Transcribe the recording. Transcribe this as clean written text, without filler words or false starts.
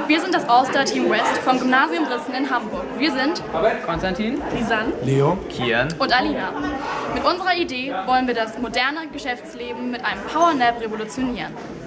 Wir sind das All-Star Team West vom Gymnasium Rissen in Hamburg. Wir sind Konstantin, Lisanne, Leo, Kian und Alina. Mit unserer Idee wollen wir das moderne Geschäftsleben mit einem Powernap revolutionieren.